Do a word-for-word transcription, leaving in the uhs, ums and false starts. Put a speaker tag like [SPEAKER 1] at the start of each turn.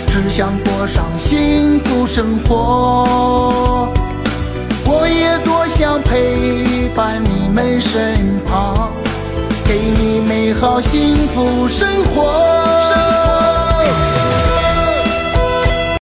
[SPEAKER 1] 只想过上幸福生活。我也多想陪伴你们身旁，给你美好幸福生活。